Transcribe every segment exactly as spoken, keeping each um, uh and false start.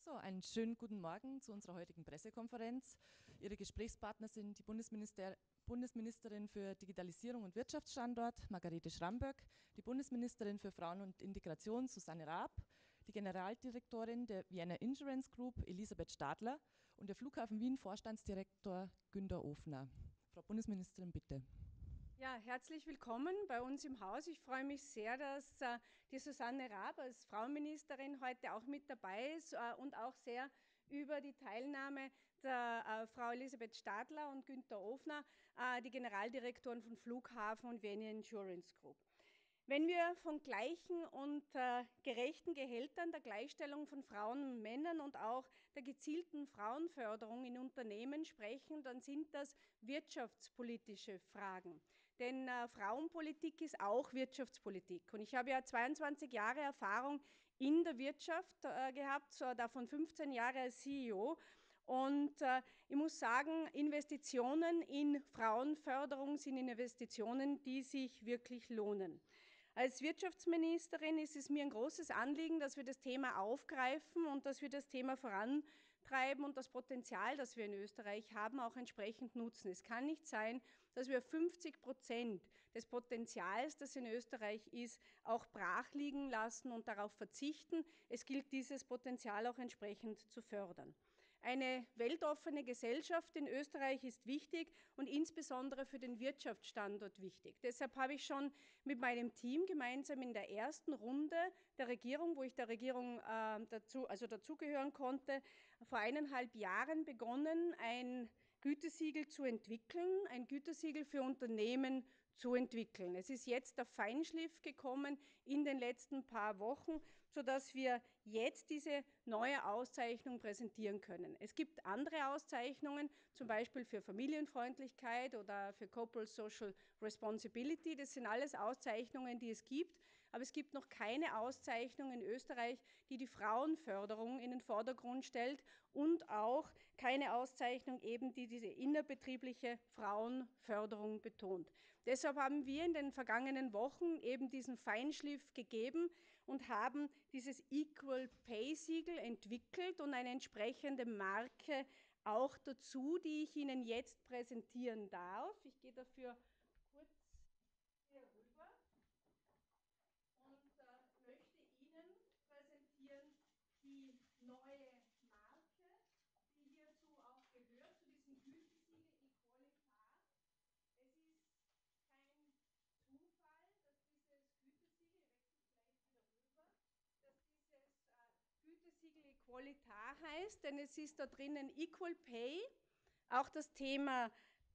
So, einen schönen guten Morgen zu unserer heutigen Pressekonferenz. Ihre Gesprächspartner sind die Bundesminister Bundesministerin für Digitalisierung und Wirtschaftsstandort, Margarete Schramböck, die Bundesministerin für Frauen und Integration, Susanne Raab, die Generaldirektorin der Vienna Insurance Group, Elisabeth Stadler, und der Flughafen Wien Vorstandsdirektor Günter Ofner. Frau Bundesministerin, bitte. Ja, herzlich willkommen bei uns im Haus. Ich freue mich sehr, dass äh, die Susanne Raab als Frauenministerin heute auch mit dabei ist äh, und auch sehr über die Teilnahme der äh, Frau Elisabeth Stadler und Günter Ofner, äh, die Generaldirektoren von Flughafen und Vienna Insurance Group. Wenn wir von gleichen und äh, gerechten Gehältern, der Gleichstellung von Frauen und Männern und auch der gezielten Frauenförderung in Unternehmen sprechen, dann sind das wirtschaftspolitische Fragen. Denn äh, Frauenpolitik ist auch Wirtschaftspolitik. Und ich habe ja zweiundzwanzig Jahre Erfahrung in der Wirtschaft äh, gehabt, so davon fünfzehn Jahre als C E O. Und äh, ich muss sagen, Investitionen in Frauenförderung sind Investitionen, die sich wirklich lohnen. Als Wirtschaftsministerin ist es mir ein großes Anliegen, dass wir das Thema aufgreifen und dass wir das Thema vorantreiben und das Potenzial, das wir in Österreich haben, auch entsprechend nutzen. Es kann nicht sein, dass wir fünfzig Prozent des Potenzials, das in Österreich ist, auch brach liegen lassen und darauf verzichten. Es gilt, dieses Potenzial auch entsprechend zu fördern. Eine weltoffene Gesellschaft in Österreich ist wichtig und insbesondere für den Wirtschaftsstandort wichtig. Deshalb habe ich schon mit meinem Team gemeinsam in der ersten Runde der Regierung, wo ich der Regierung äh, dazu, also dazugehören konnte, vor eineinhalb Jahren begonnen, ein Gütesiegel zu entwickeln, ein Gütesiegel für Unternehmen zu entwickeln. Es ist jetzt der Feinschliff gekommen in den letzten paar Wochen, sodass wir jetzt diese neue Auszeichnung präsentieren können. Es gibt andere Auszeichnungen, zum Beispiel für Familienfreundlichkeit oder für Corporate Social Responsibility. Das sind alles Auszeichnungen, die es gibt, aber es gibt noch keine Auszeichnung in Österreich, die die Frauenförderung in den Vordergrund stellt und auch keine Auszeichnung eben, die diese innerbetriebliche Frauenförderung betont. Deshalb haben wir in den vergangenen Wochen eben diesen Feinschliff gegeben und haben dieses Equal Pay Siegel entwickelt und eine entsprechende Marke auch dazu, die ich Ihnen jetzt präsentieren darf. Ich gehe dafür kurz hier rüber und äh, möchte Ihnen präsentieren die neue Marke, die hierzu auch gehört, zu diesem Gütesiegel Equalitas. Es ist kein Zufall, dass dieses Gütesiegel, ich wechsle gleich wieder rüber, dass dieses äh, Gütesiegel Equalitas heißt, denn es ist da drinnen Equal Pay, auch das Thema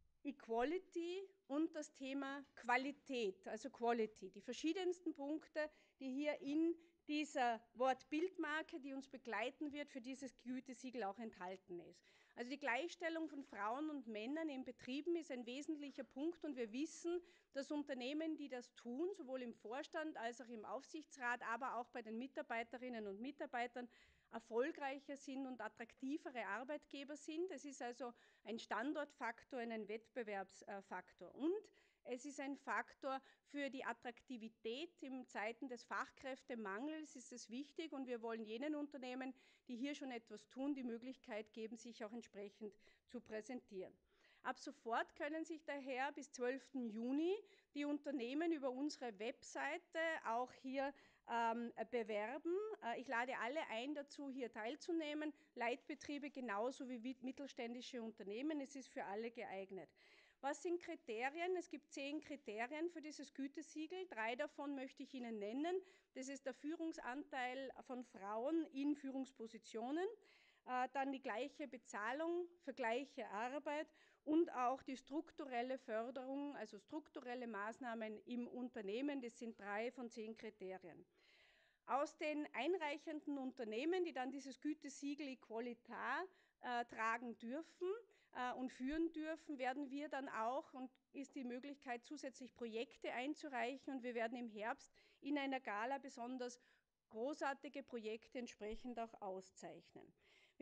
Equality und das Thema Qualität, also Quality. Die verschiedensten Punkte, die hier in dieser Wortbildmarke, die uns begleiten wird, für dieses Gütesiegel auch enthalten ist. Also die Gleichstellung von Frauen und Männern in Betrieben ist ein wesentlicher Punkt und wir wissen, dass Unternehmen, die das tun, sowohl im Vorstand als auch im Aufsichtsrat, aber auch bei den Mitarbeiterinnen und Mitarbeitern, erfolgreicher sind und attraktivere Arbeitgeber sind. Es ist also ein Standortfaktor, ein Wettbewerbsfaktor. Und es ist ein Faktor für die Attraktivität. In Zeiten des Fachkräftemangels ist es wichtig und wir wollen jenen Unternehmen, die hier schon etwas tun, die Möglichkeit geben, sich auch entsprechend zu präsentieren. Ab sofort können sich daher bis zwölften Juni die Unternehmen über unsere Webseite auch hier ähm, bewerben. Äh, ich lade alle ein, dazu hier teilzunehmen. Leitbetriebe genauso wie mittelständische Unternehmen. Es ist für alle geeignet. Was sind Kriterien? Es gibt zehn Kriterien für dieses Gütesiegel. Drei davon möchte ich Ihnen nennen. Das ist der Führungsanteil von Frauen in Führungspositionen, dann die gleiche Bezahlung für gleiche Arbeit und auch die strukturelle Förderung, also strukturelle Maßnahmen im Unternehmen. Das sind drei von zehn Kriterien. Aus den einreichenden Unternehmen, die dann dieses Gütesiegel Equalitas äh, tragen dürfen äh, und führen dürfen, werden wir dann auch, und ist die Möglichkeit, zusätzlich Projekte einzureichen. Und wir werden im Herbst in einer Gala besonders großartige Projekte entsprechend auch auszeichnen.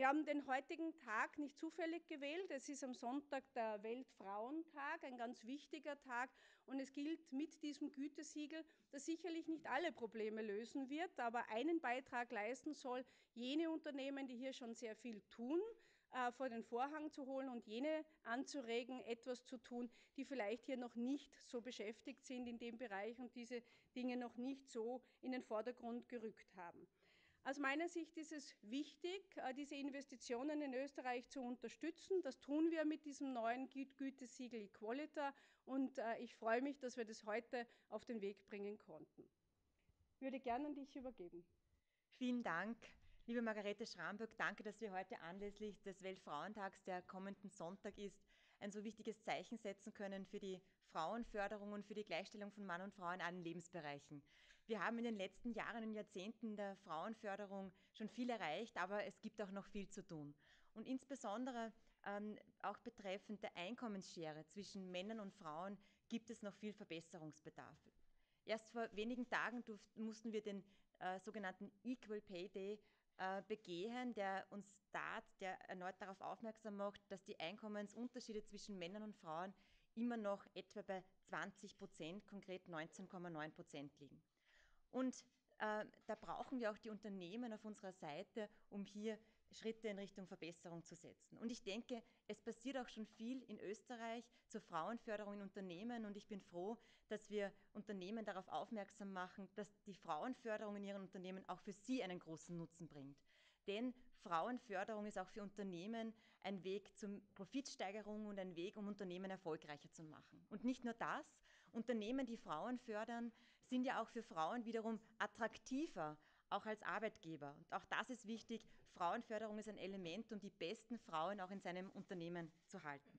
Wir haben den heutigen Tag nicht zufällig gewählt. Es ist am Sonntag der Weltfrauentag, ein ganz wichtiger Tag. Und es gilt mit diesem Gütesiegel, das sicherlich nicht alle Probleme lösen wird, aber einen Beitrag leisten soll, jene Unternehmen, die hier schon sehr viel tun, äh, vor den Vorhang zu holen und jene anzuregen, etwas zu tun, die vielleicht hier noch nicht so beschäftigt sind in dem Bereich und diese Dinge noch nicht so in den Vordergrund gerückt haben. Aus meiner Sicht ist es wichtig, diese Investitionen in Österreich zu unterstützen. Das tun wir mit diesem neuen Gütesiegel Equalita und ich freue mich, dass wir das heute auf den Weg bringen konnten. Ich würde gerne an dich übergeben. Vielen Dank, liebe Margarete Schramböck. Danke, dass wir heute anlässlich des Weltfrauentags, der kommenden Sonntag ist, ein so wichtiges Zeichen setzen können für die Frauenförderung und für die Gleichstellung von Mann und Frau in allen Lebensbereichen. Wir haben in den letzten Jahren und Jahrzehnten der Frauenförderung schon viel erreicht, aber es gibt auch noch viel zu tun. Und insbesondere ähm, auch betreffend der Einkommensschere zwischen Männern und Frauen gibt es noch viel Verbesserungsbedarf. Erst vor wenigen Tagen durften, mussten wir den äh, sogenannten Equal Pay Day äh, begehen, der uns da, der erneut darauf aufmerksam macht, dass die Einkommensunterschiede zwischen Männern und Frauen immer noch etwa bei zwanzig Prozent, konkret neunzehn Komma neun Prozent liegen. Und äh, da brauchen wir auch die Unternehmen auf unserer Seite, um hier Schritte in Richtung Verbesserung zu setzen. Und ich denke, es passiert auch schon viel in Österreich zur Frauenförderung in Unternehmen und ich bin froh, dass wir Unternehmen darauf aufmerksam machen, dass die Frauenförderung in ihren Unternehmen auch für sie einen großen Nutzen bringt. Denn Frauenförderung ist auch für Unternehmen ein Weg zur Profitsteigerung und ein Weg, um Unternehmen erfolgreicher zu machen. Und nicht nur das, Unternehmen, die Frauen fördern, sind ja auch für Frauen wiederum attraktiver, auch als Arbeitgeber. Und auch das ist wichtig. Frauenförderung ist ein Element, um die besten Frauen auch in seinem Unternehmen zu halten.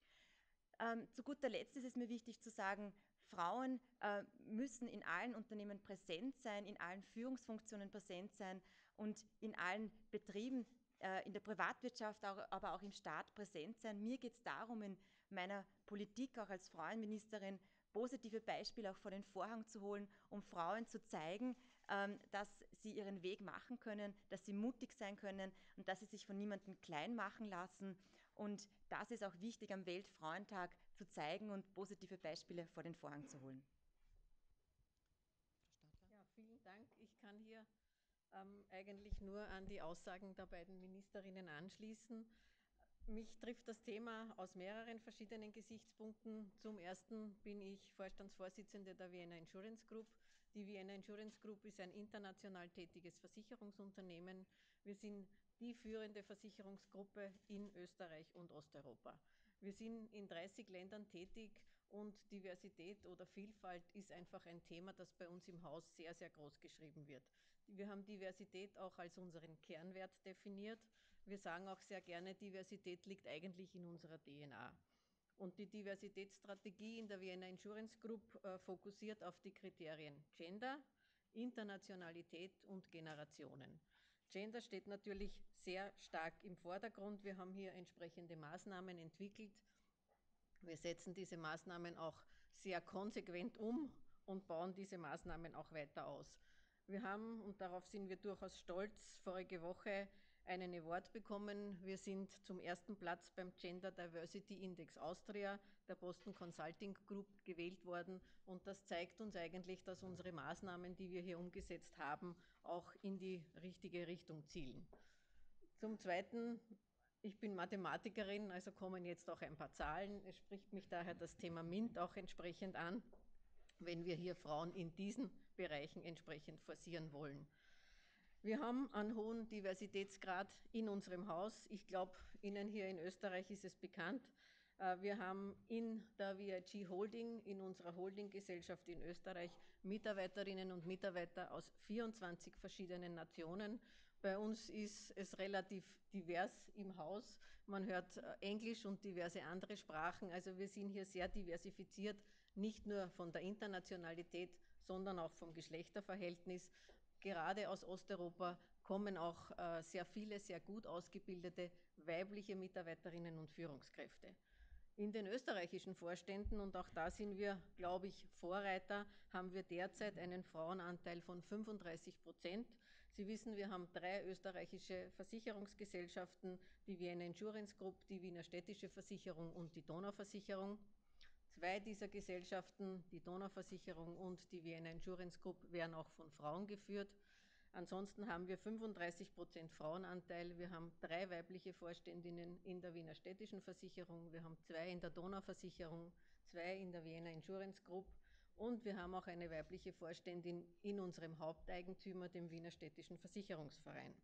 Ähm, zu guter Letzt ist es mir wichtig zu sagen, Frauen äh, müssen in allen Unternehmen präsent sein, in allen Führungsfunktionen präsent sein und in allen Betrieben, äh, in der Privatwirtschaft, auch, aber auch im Staat präsent sein. Mir geht es darum, in meiner Politik auch als Frauenministerin positive Beispiele auch vor den Vorhang zu holen, um Frauen zu zeigen, ähm, dass sie ihren Weg machen können, dass sie mutig sein können und dass sie sich von niemandem klein machen lassen. Und das ist auch wichtig am Weltfrauentag zu zeigen und positive Beispiele vor den Vorhang zu holen. Ja, vielen Dank. Ich kann hier ähm, eigentlich nur an die Aussagen der beiden Ministerinnen anschließen. Mich trifft das Thema aus mehreren verschiedenen Gesichtspunkten. Zum ersten bin ich Vorstandsvorsitzende der Vienna Insurance Group. Die Vienna Insurance Group ist ein international tätiges Versicherungsunternehmen. Wir sind die führende Versicherungsgruppe in Österreich und Osteuropa. Wir sind in dreißig Ländern tätig und Diversität oder Vielfalt ist einfach ein Thema, das bei uns im Haus sehr, sehr groß geschrieben wird. Wir haben Diversität auch als unseren Kernwert definiert. Wir sagen auch sehr gerne, Diversität liegt eigentlich in unserer D N A. Und die Diversitätsstrategie in der Vienna Insurance Group äh, fokussiert auf die Kriterien Gender, Internationalität und Generationen. Gender steht natürlich sehr stark im Vordergrund. Wir haben hier entsprechende Maßnahmen entwickelt. Wir setzen diese Maßnahmen auch sehr konsequent um und bauen diese Maßnahmen auch weiter aus. Wir haben, und darauf sind wir durchaus stolz, vorige Woche einen Award bekommen. Wir sind zum ersten Platz beim Gender Diversity Index Austria der Boston Consulting Group gewählt worden und das zeigt uns eigentlich, dass unsere Maßnahmen, die wir hier umgesetzt haben, auch in die richtige Richtung zielen. Zum Zweiten, ich bin Mathematikerin, also kommen jetzt auch ein paar Zahlen. Es spricht mich daher das Thema MINT auch entsprechend an, wenn wir hier Frauen in diesen Bereichen entsprechend forcieren wollen. Wir haben einen hohen Diversitätsgrad in unserem Haus. Ich glaube, Ihnen hier in Österreich ist es bekannt. Wir haben in der V I G Holding, in unserer Holdinggesellschaft in Österreich, Mitarbeiterinnen und Mitarbeiter aus vierundzwanzig verschiedenen Nationen. Bei uns ist es relativ divers im Haus. Man hört Englisch und diverse andere Sprachen. Also wir sind hier sehr diversifiziert, nicht nur von der Internationalität, sondern auch vom Geschlechterverhältnis. Gerade aus Osteuropa kommen auch äh, sehr viele, sehr gut ausgebildete weibliche Mitarbeiterinnen und Führungskräfte. In den österreichischen Vorständen, und auch da sind wir, glaube ich, Vorreiter, haben wir derzeit einen Frauenanteil von fünfunddreißig Prozent. Sie wissen, wir haben drei österreichische Versicherungsgesellschaften, die Vienna Insurance Group, die Wiener Städtische Versicherung und die Donauversicherung. Zwei dieser Gesellschaften, die Donauversicherung und die Vienna Insurance Group, werden auch von Frauen geführt. Ansonsten haben wir fünfunddreißig Prozent Frauenanteil. Wir haben drei weibliche Vorständinnen in der Wiener Städtischen Versicherung, wir haben zwei in der Donauversicherung, zwei in der Vienna Insurance Group und wir haben auch eine weibliche Vorständin in unserem Haupteigentümer, dem Wiener Städtischen Versicherungsverein.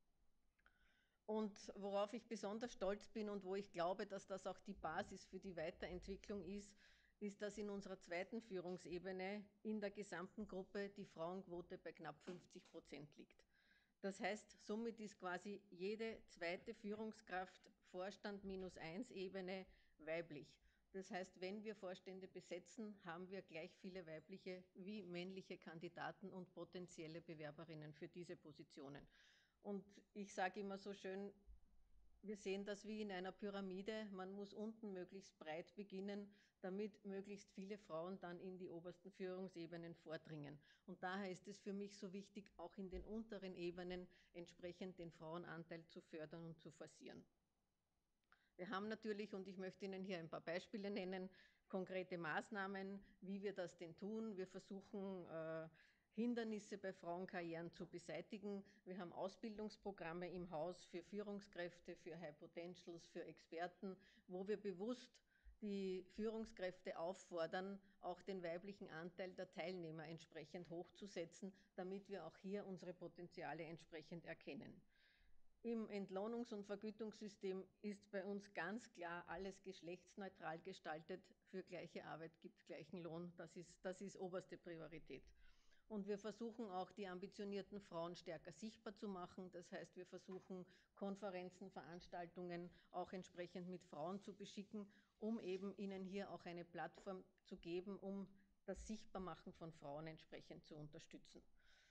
Und worauf ich besonders stolz bin und wo ich glaube, dass das auch die Basis für die Weiterentwicklung ist, ist, dass in unserer zweiten Führungsebene in der gesamten Gruppe die Frauenquote bei knapp fünfzig Prozent liegt. Das heißt, somit ist quasi jede zweite Führungskraft Vorstand minus eins Ebene weiblich. Das heißt, wenn wir Vorstände besetzen, haben wir gleich viele weibliche wie männliche Kandidaten und potenzielle Bewerberinnen für diese Positionen. Und ich sage immer so schön, wir sehen das wie in einer Pyramide, man muss unten möglichst breit beginnen, damit möglichst viele Frauen dann in die obersten Führungsebenen vordringen. Und daher ist es für mich so wichtig, auch in den unteren Ebenen entsprechend den Frauenanteil zu fördern und zu forcieren. Wir haben natürlich, und ich möchte Ihnen hier ein paar Beispiele nennen, konkrete Maßnahmen, wie wir das denn tun. Wir versuchen, äh, Hindernisse bei Frauenkarrieren zu beseitigen. Wir haben Ausbildungsprogramme im Haus für Führungskräfte, für High Potentials, für Experten, wo wir bewusst die Führungskräfte auffordern, auch den weiblichen Anteil der Teilnehmer entsprechend hochzusetzen, damit wir auch hier unsere Potenziale entsprechend erkennen. Im Entlohnungs- und Vergütungssystem ist bei uns ganz klar alles geschlechtsneutral gestaltet. Für gleiche Arbeit gibt es gleichen Lohn. Das ist, das ist oberste Priorität. Und wir versuchen auch, die ambitionierten Frauen stärker sichtbar zu machen. Das heißt, wir versuchen, Konferenzen, Veranstaltungen auch entsprechend mit Frauen zu beschicken, um eben ihnen hier auch eine Plattform zu geben, um das Sichtbarmachen von Frauen entsprechend zu unterstützen.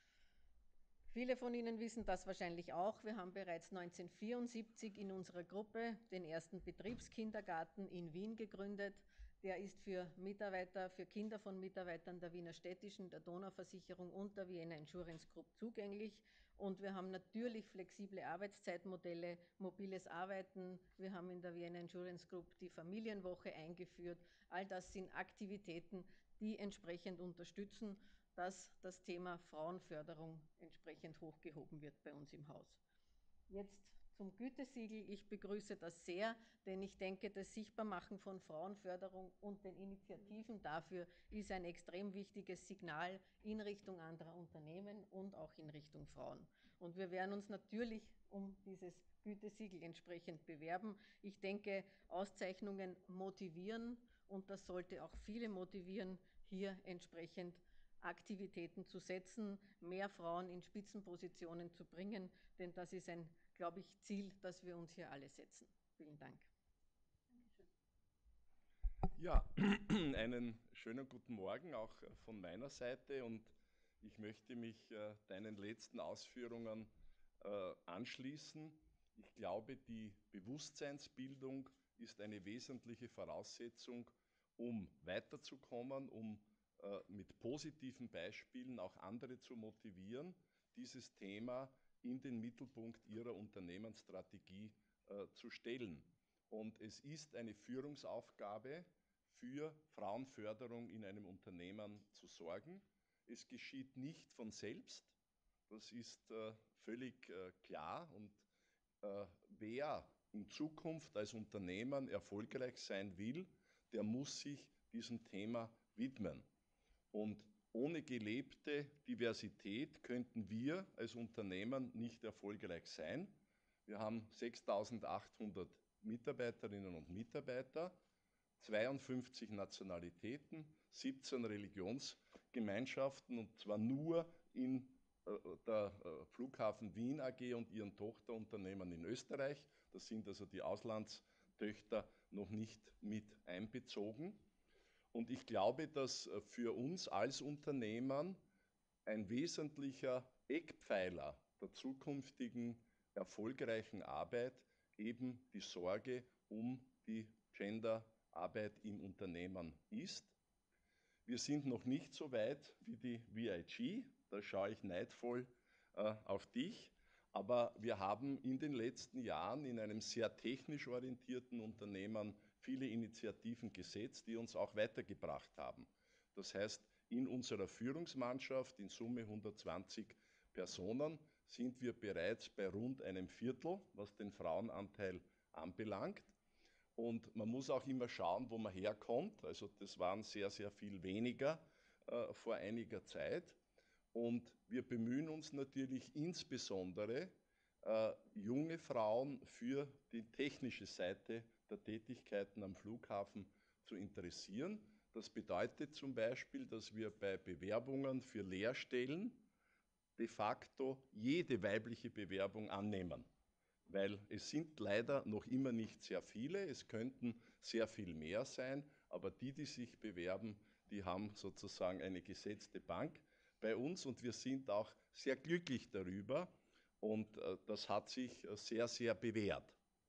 Viele von Ihnen wissen das wahrscheinlich auch. Wir haben bereits neunzehnhundertvierundsiebzig in unserer Gruppe den ersten Betriebskindergarten in Wien gegründet. Der ist für Mitarbeiter, für Kinder von Mitarbeitern der Wiener Städtischen, der Donauversicherung und der Vienna Insurance Group zugänglich. Und wir haben natürlich flexible Arbeitszeitmodelle, mobiles Arbeiten. Wir haben in der Vienna Insurance Group die Familienwoche eingeführt. All das sind Aktivitäten, die entsprechend unterstützen, dass das Thema Frauenförderung entsprechend hochgehoben wird bei uns im Haus. Jetzt zum Gütesiegel. Ich begrüße das sehr, denn ich denke, das Sichtbarmachen von Frauenförderung und den Initiativen dafür ist ein extrem wichtiges Signal in Richtung anderer Unternehmen und auch in Richtung Frauen. Und wir werden uns natürlich um dieses Gütesiegel entsprechend bewerben. Ich denke, Auszeichnungen motivieren und das sollte auch viele motivieren, hier entsprechend Aktivitäten zu setzen, mehr Frauen in Spitzenpositionen zu bringen, denn das ist ein, glaube ich, Ziel, das wir uns hier alle setzen. Vielen Dank. Ja, einen schönen guten Morgen auch von meiner Seite und ich möchte mich äh, deinen letzten Ausführungen äh, anschließen. Ich glaube, die Bewusstseinsbildung ist eine wesentliche Voraussetzung, um weiterzukommen, um mit positiven Beispielen auch andere zu motivieren, dieses Thema in den Mittelpunkt ihrer Unternehmensstrategie äh, zu stellen. Und es ist eine Führungsaufgabe, für Frauenförderung in einem Unternehmen zu sorgen. Es geschieht nicht von selbst, das ist äh, völlig äh, klar. Und äh, wer in Zukunft als Unternehmen erfolgreich sein will, der muss sich diesem Thema widmen. Und ohne gelebte Diversität könnten wir als Unternehmen nicht erfolgreich sein. Wir haben sechstausendachthundert Mitarbeiterinnen und Mitarbeiter, zweiundfünfzig Nationalitäten, siebzehn Religionsgemeinschaften und zwar nur in äh, der äh, Flughafen Wien A G und ihren Tochterunternehmen in Österreich. Das sind also die Auslandstöchter noch nicht mit einbezogen. Und ich glaube, dass für uns als Unternehmen ein wesentlicher Eckpfeiler der zukünftigen erfolgreichen Arbeit eben die Sorge um die Genderarbeit im Unternehmen ist. Wir sind noch nicht so weit wie die V I G, da schaue ich neidvoll äh, auf dich. Aber wir haben in den letzten Jahren in einem sehr technisch orientierten Unternehmen viele Initiativen gesetzt, die uns auch weitergebracht haben. Das heißt, in unserer Führungsmannschaft, in Summe hundertzwanzig Personen, sind wir bereits bei rund einem Viertel, was den Frauenanteil anbelangt. Und man muss auch immer schauen, wo man herkommt. Also das waren sehr, sehr viel weniger äh, vor einiger Zeit. Und wir bemühen uns natürlich insbesondere, äh, junge Frauen für die technische Seite der Tätigkeiten am Flughafen zu interessieren. Das bedeutet zum Beispiel, dass wir bei Bewerbungen für Lehrstellen de facto jede weibliche Bewerbung annehmen, weil es sind leider noch immer nicht sehr viele, es könnten sehr viel mehr sein, aber die, die sich bewerben, die haben sozusagen eine gesetzte Bank bei uns und wir sind auch sehr glücklich darüber und äh, das hat sich sehr, sehr bewährt.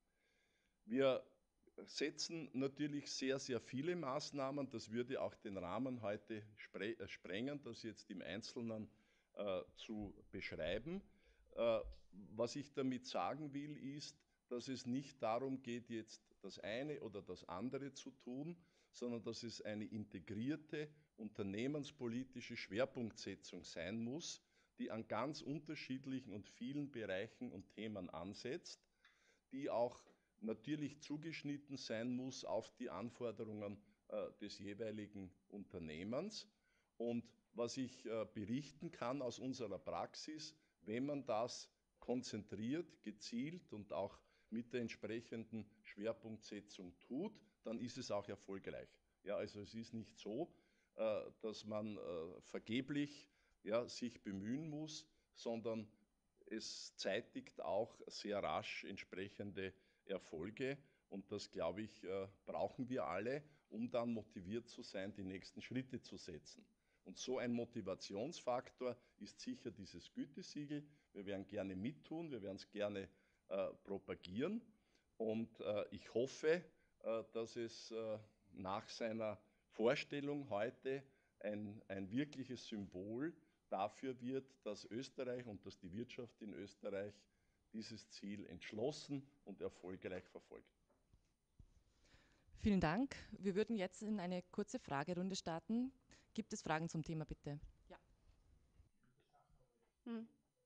Wir setzen natürlich sehr, sehr viele Maßnahmen, das würde auch den Rahmen heute spre äh, sprengen, das jetzt im Einzelnen äh, zu beschreiben. Äh, was ich damit sagen will, ist, dass es nicht darum geht, jetzt das eine oder das andere zu tun, sondern dass es eine integrierte unternehmenspolitische Schwerpunktsetzung sein muss, die an ganz unterschiedlichen und vielen Bereichen und Themen ansetzt, die auch natürlich zugeschnitten sein muss auf die Anforderungen äh, des jeweiligen Unternehmens. Und was ich äh, berichten kann aus unserer Praxis, wenn man das konzentriert, gezielt und auch mit der entsprechenden Schwerpunktsetzung tut, dann ist es auch erfolgreich. Ja, also es ist nicht so, äh, dass man äh, vergeblich ja, sich bemühen muss, sondern es zeitigt auch sehr rasch entsprechende Erfolge und das, glaube ich, brauchen wir alle, um dann motiviert zu sein, die nächsten Schritte zu setzen. Und so ein Motivationsfaktor ist sicher dieses Gütesiegel. Wir werden gerne mittun, wir werden es gerne äh, propagieren und äh, ich hoffe, äh, dass es äh, nach seiner Vorstellung heute ein, ein wirkliches Symbol dafür wird, dass Österreich und dass die Wirtschaft in Österreich dieses Ziel entschlossen und erfolgreich verfolgt. Vielen Dank. Wir würden jetzt in eine kurze Fragerunde starten. Gibt es Fragen zum Thema, bitte? Ja. Hm.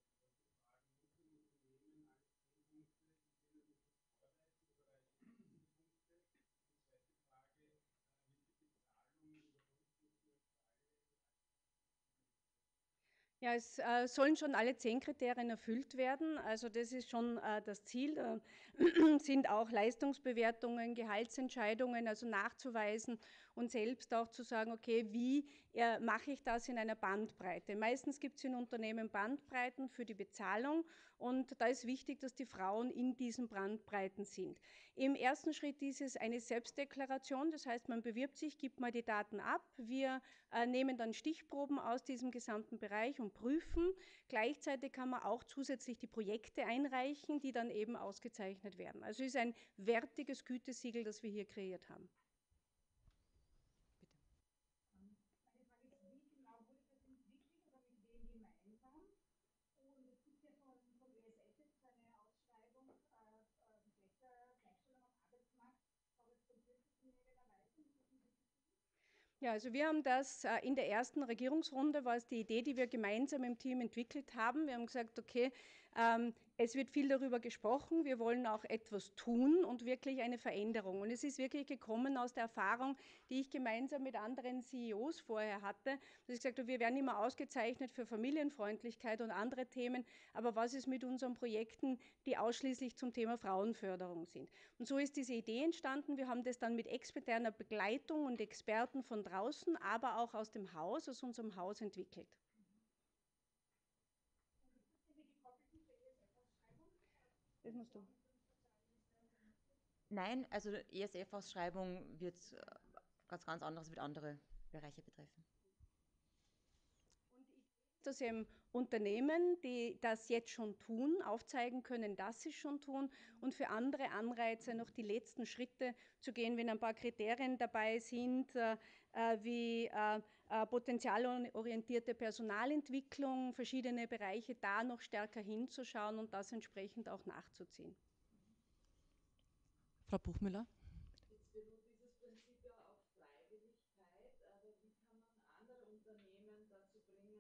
Ja, es äh, sollen schon alle zehn Kriterien erfüllt werden. Also das ist schon äh, das Ziel. Da sind auch Leistungsbewertungen, Gehaltsentscheidungen, also nachzuweisen und selbst auch zu sagen, okay, wie äh, mache ich das in einer Bandbreite? Meistens gibt es in Unternehmen Bandbreiten für die Bezahlung und da ist wichtig, dass die Frauen in diesen Bandbreiten sind. Im ersten Schritt ist es eine Selbstdeklaration, das heißt, man bewirbt sich, gibt mal die Daten ab. Wir äh, nehmen dann Stichproben aus diesem gesamten Bereich und prüfen. Gleichzeitig kann man auch zusätzlich die Projekte einreichen, die dann eben ausgezeichnet werden. Also es ist ein wertiges Gütesiegel, das wir hier kreiert haben. Ja, also wir haben das in der ersten Regierungsrunde, war es die Idee, die wir gemeinsam im Team entwickelt haben. Wir haben gesagt, okay, ähm, es wird viel darüber gesprochen, wir wollen auch etwas tun und wirklich eine Veränderung. Und es ist wirklich gekommen aus der Erfahrung, die ich gemeinsam mit anderen C E Os vorher hatte, dass ich gesagt habe, wir werden immer ausgezeichnet für Familienfreundlichkeit und andere Themen, aber was ist mit unseren Projekten, die ausschließlich zum Thema Frauenförderung sind? Und so ist diese Idee entstanden. Wir haben das dann mit externer Begleitung und Experten von draußen, aber auch aus dem Haus, aus unserem Haus entwickelt. Das musst du. Nein, also E S F-Ausschreibung wird ganz, ganz anderes, wird andere Bereiche betreffen. Und ich dass eben Unternehmen, die das jetzt schon tun, aufzeigen können, dass sie es schon tun und für andere Anreize noch die letzten Schritte zu gehen, wenn ein paar Kriterien dabei sind, äh, wie äh, äh, potenzialorientierte Personalentwicklung, verschiedene Bereiche da noch stärker hinzuschauen und das entsprechend auch nachzuziehen. Frau Buchmüller. Jetzt beruht dieses Prinzip ja auf Freiwilligkeit, aber wie kann man andere Unternehmen dazu bringen,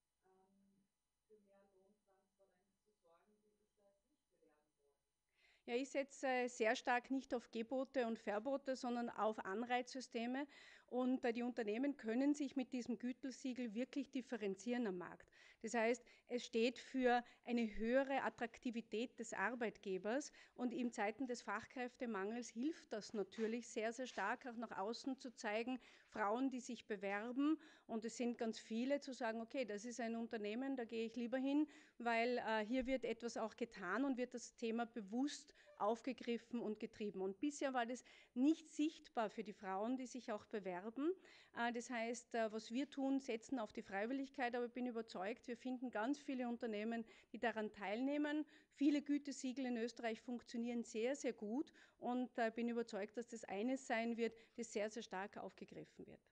ähm, für mehr Lohntransparenz zu sorgen, die sich da jetzt nicht bewerben wollen? Ja, ich setze sehr stark nicht auf Gebote und Verbote, sondern auf Anreizsysteme. Und die Unternehmen können sich mit diesem Gütesiegel wirklich differenzieren am Markt. Das heißt, es steht für eine höhere Attraktivität des Arbeitgebers und in Zeiten des Fachkräftemangels hilft das natürlich sehr, sehr stark, auch nach außen zu zeigen, Frauen, die sich bewerben, und es sind ganz viele, zu sagen, okay, das ist ein Unternehmen, da gehe ich lieber hin, weil äh, hier wird etwas auch getan und wird das Thema bewusst aufgegriffen und getrieben. Und bisher war das nicht sichtbar für die Frauen, die sich auch bewerben. Das heißt, was wir tun, setzen auf die Freiwilligkeit, aber ich bin überzeugt, wir finden ganz viele Unternehmen, die daran teilnehmen. Viele Gütesiegel in Österreich funktionieren sehr, sehr gut und ich bin überzeugt, dass das eines sein wird, das sehr, sehr stark aufgegriffen wird.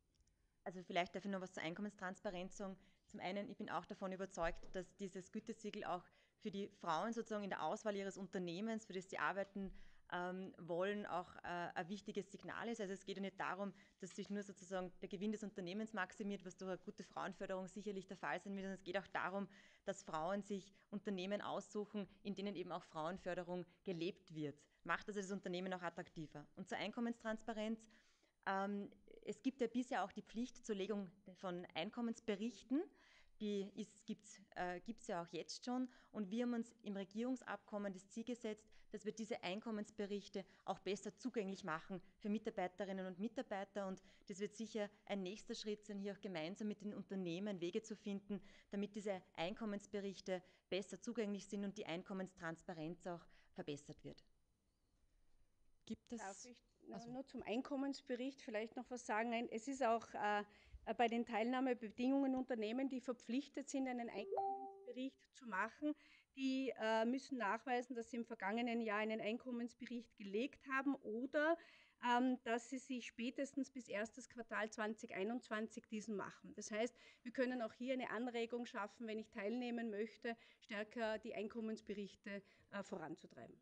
Also vielleicht darf ich noch was zur Einkommenstransparenz sagen. Zum einen, ich bin auch davon überzeugt, dass dieses Gütesiegel auch für die Frauen sozusagen in der Auswahl ihres Unternehmens, für das sie arbeiten ähm, wollen, auch äh, ein wichtiges Signal ist. Also es geht ja nicht darum, dass sich nur sozusagen der Gewinn des Unternehmens maximiert, was durch eine gute Frauenförderung sicherlich der Fall sein wird, sondern es geht auch darum, dass Frauen sich Unternehmen aussuchen, in denen eben auch Frauenförderung gelebt wird. Macht also das Unternehmen auch attraktiver. Und zur Einkommenstransparenz. Ähm, es gibt ja bisher auch die Pflicht zur Legung von Einkommensberichten. Die gibt es äh, ja auch jetzt schon. Und wir haben uns im Regierungsabkommen das Ziel gesetzt, dass wir diese Einkommensberichte auch besser zugänglich machen für Mitarbeiterinnen und Mitarbeiter. Und das wird sicher ein nächster Schritt sein, hier auch gemeinsam mit den Unternehmen Wege zu finden, damit diese Einkommensberichte besser zugänglich sind und die Einkommenstransparenz auch verbessert wird. Gibt es... Darf ich also nur zum Einkommensbericht vielleicht noch was sagen? Es ist auch äh, bei den Teilnahmebedingungen Unternehmen, die verpflichtet sind, einen Einkommensbericht zu machen, die äh, müssen nachweisen, dass sie im vergangenen Jahr einen Einkommensbericht gelegt haben oder ähm, dass sie sich spätestens bis erstes Quartal zwanzig einundzwanzig diesen machen. Das heißt, wir können auch hier eine Anregung schaffen, wenn ich teilnehmen möchte, stärker die Einkommensberichte äh, voranzutreiben.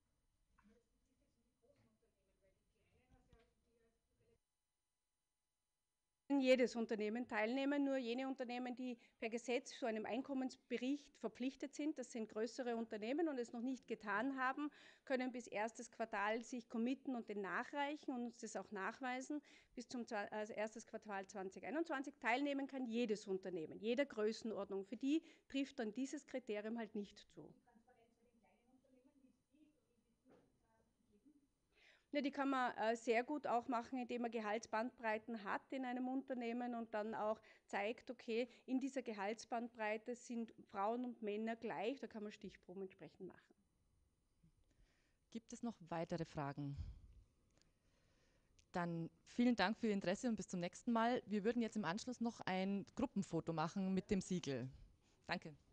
Jedes Unternehmen teilnehmen, nur jene Unternehmen, die per Gesetz zu einem Einkommensbericht verpflichtet sind, das sind größere Unternehmen und es noch nicht getan haben, können bis erstes Quartal sich committen und den nachreichen und uns das auch nachweisen. Bis zum also erstes Quartal zwanzig einundzwanzig teilnehmen kann jedes Unternehmen, jeder Größenordnung. Für die trifft dann dieses Kriterium halt nicht zu. Ja, die kann man äh, sehr gut auch machen, indem man Gehaltsbandbreiten hat in einem Unternehmen und dann auch zeigt, okay, in dieser Gehaltsbandbreite sind Frauen und Männer gleich, da kann man Stichproben entsprechend machen. Gibt es noch weitere Fragen? Dann vielen Dank für Ihr Interesse und bis zum nächsten Mal. Wir würden jetzt im Anschluss noch ein Gruppenfoto machen mit dem Siegel. Danke.